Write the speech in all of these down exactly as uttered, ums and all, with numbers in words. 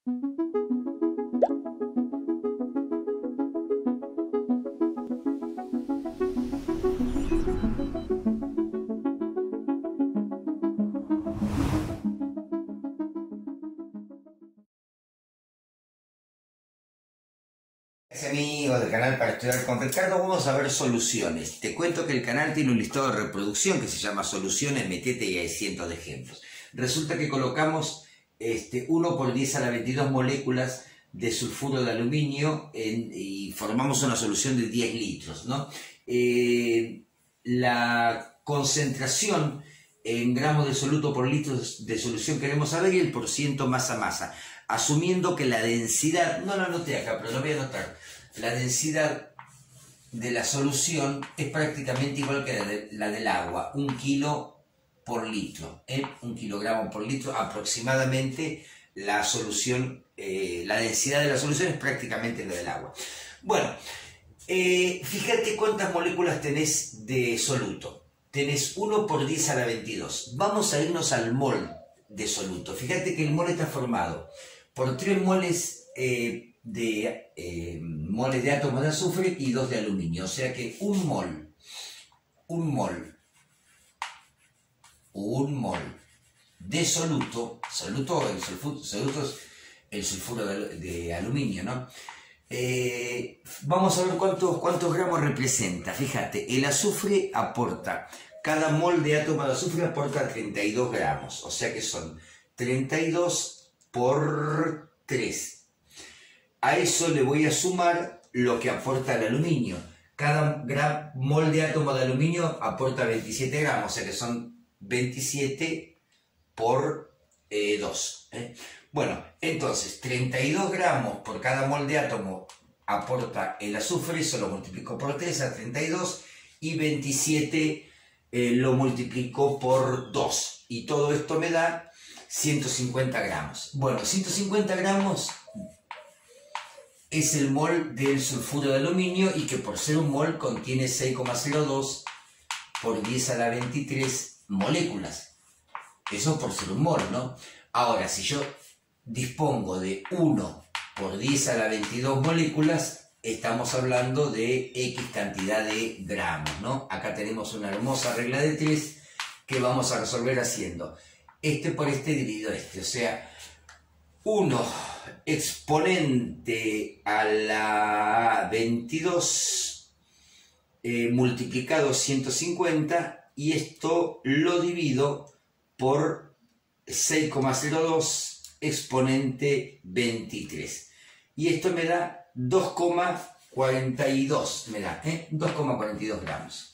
Amigos del canal Para Estudiar con Ricardo, vamos a ver soluciones. Te cuento que el canal tiene un listado de reproducción que se llama Soluciones, metete y hay cientos de ejemplos. Resulta que colocamos este, uno por diez a la veintidós moléculas de sulfuro de aluminio en, y formamos una solución de diez litros, ¿no? Eh, la concentración en gramos de soluto por litro de solución queremos saber y el porciento masa-masa, asumiendo que la densidad, no lo anoté acá, pero lo voy a anotar, la densidad de la solución es prácticamente igual que la, de, la del agua, un kilo por litro, ¿eh? un kilogramo por litro aproximadamente. La solución, eh, la densidad de la solución es prácticamente la del agua. Bueno, eh, fíjate cuántas moléculas tenés de soluto. Tenés uno por diez a la veintidós. Vamos a irnos al mol de soluto. Fíjate que el mol está formado por tres moles eh, de eh, moles de átomos de azufre y dos de aluminio. O sea que un mol, un mol, un mol de soluto, soluto, el sulfuro, soluto es el sulfuro de, de aluminio, ¿no? Eh, vamos a ver cuántos, cuántos gramos representa. Fíjate, el azufre aporta, cada mol de átomo de azufre aporta treinta y dos gramos, o sea que son treinta y dos por tres. A eso le voy a sumar lo que aporta el aluminio. Cada gram, mol de átomo de aluminio aporta veintisiete gramos, o sea que son veintisiete por dos. ¿eh? Bueno, entonces treinta y dos gramos por cada mol de átomo aporta el azufre, eso lo multiplico por tres a treinta y dos, y veintisiete eh, lo multiplico por dos, y todo esto me da ciento cincuenta gramos. Bueno, ciento cincuenta gramos es el mol del sulfuro de aluminio, y que por ser un mol contiene seis coma cero dos por diez a la veintitrés moléculas. Eso por ser un mol, ¿no? Ahora, si yo dispongo de uno por diez a la veintidós moléculas, estamos hablando de X cantidad de gramos, ¿no? Acá tenemos una hermosa regla de tres que vamos a resolver haciendo este por este dividido este, o sea, uno exponente a la veintidós eh, multiplicado ciento cincuenta, y esto lo divido por seis coma cero dos exponente veintitrés, y esto me da dos coma cuarenta y dos, me da, ¿eh? dos coma cuarenta y dos gramos.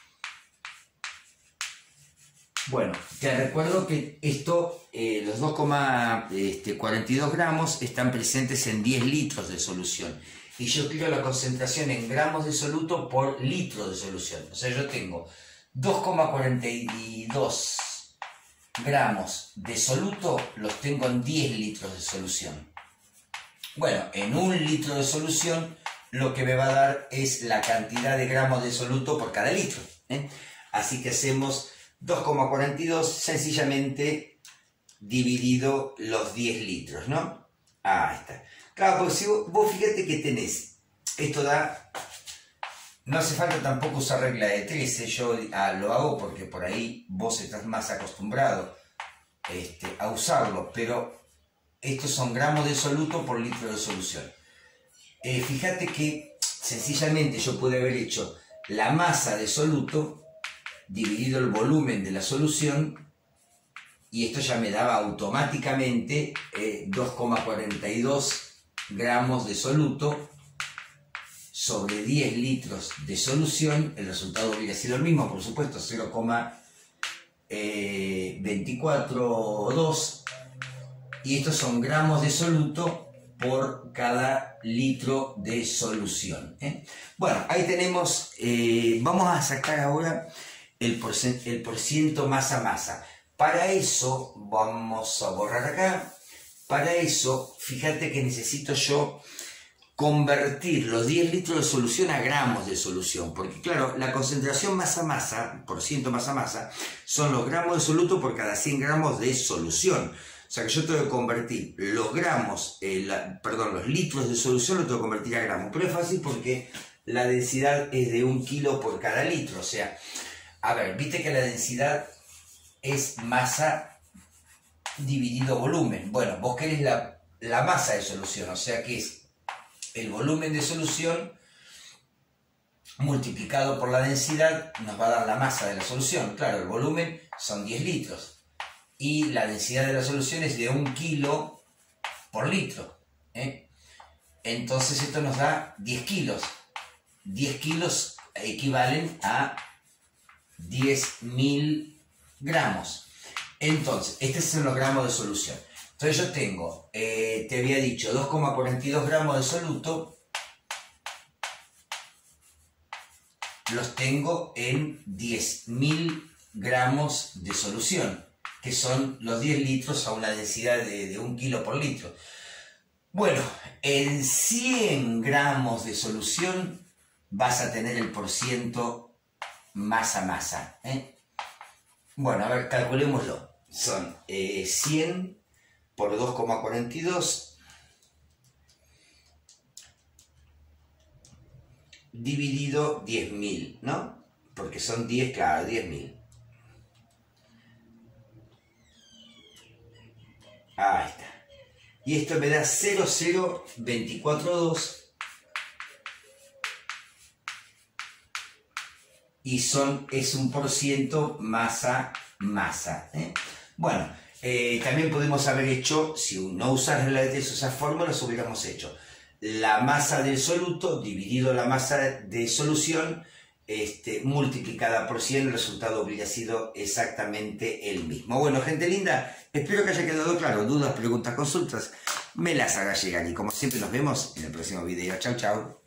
Bueno, te recuerdo que esto, eh, los dos coma cuarenta y dos gramos están presentes en diez litros de solución, y yo quiero la concentración en gramos de soluto por litro de solución. O sea, yo tengo dos coma cuarenta y dos gramos de soluto, los tengo en diez litros de solución. Bueno, en un litro de solución lo que me va a dar es la cantidad de gramos de soluto por cada litro, ¿eh? Así que hacemos dos coma cuarenta y dos sencillamente dividido los diez litros, ¿no? Ahí está. Claro, porque si vos, vos fíjate que tenés, esto da, no hace falta tampoco usar regla de tres, ¿eh? Yo ah, lo hago porque por ahí vos estás más acostumbrado este, a usarlo, pero estos son gramos de soluto por litro de solución. Eh, fíjate que sencillamente yo pude haber hecho la masa de soluto dividido el volumen de la solución, y esto ya me daba automáticamente eh, dos coma cuarenta y dos gramos de soluto sobre diez litros de solución. El resultado hubiera sido el mismo, por supuesto, cero coma veinticuatro dos, y estos son gramos de soluto por cada litro de solución, ¿eh? Bueno, ahí tenemos, eh, vamos a sacar ahora el porciento, el porciento masa-masa. Para eso, vamos a borrar acá, para eso, fíjate que necesito yo convertir los diez litros de solución a gramos de solución, porque claro, la concentración masa-masa, porciento masa-masa, son los gramos de soluto por cada cien gramos de solución. O sea que yo tengo que convertir los gramos, eh, la, perdón, los litros de solución los tengo que convertir a gramos. Pero es fácil porque la densidad es de un kilo por cada litro. O sea, a ver, viste que la densidad es masa dividido volumen. Bueno, vos querés la, la masa de solución, o sea que es el volumen de solución multiplicado por la densidad nos va a dar la masa de la solución. Claro, el volumen son diez litros y la densidad de la solución es de un kilo por litro, ¿eh? Entonces esto nos da diez kilos. diez kilos equivalen a diez mil gramos. Entonces, estos son los gramos de solución. Entonces yo tengo, eh, te había dicho, dos coma cuarenta y dos gramos de soluto. Los tengo en diez mil gramos de solución, que son los diez litros a una densidad de, de un kilo por litro. Bueno, en cien gramos de solución vas a tener el porciento masa-masa, ¿eh? Bueno, a ver, calculémoslo. Son eh, cien por dos coma cuarenta y dos dividido diez mil, ¿no? Porque son diez, claro, diez mil. Ahí está. Y esto me da cero coma cero veinticuatro dos. Y son, es un por ciento masa-masa, ¿eh? Bueno, eh, también podemos haber hecho, si no usas esas fórmulas, hubiéramos hecho la masa del soluto dividido la masa de solución este, multiplicada por cien, el resultado hubiera sido exactamente el mismo. Bueno, gente linda, espero que haya quedado claro. Dudas, preguntas, consultas, me las haga llegar y como siempre nos vemos en el próximo video. Chau, chau.